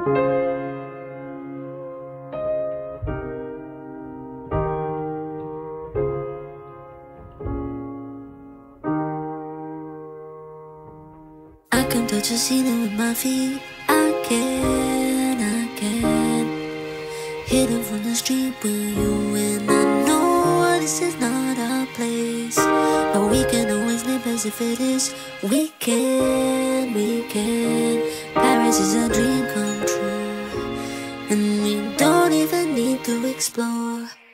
I can touch the ceiling with my feet. I can hidden from the street with you. And I know this is not our place, but we can always live as if it is. We can Paris is a dream come true, and we don't even need to explore.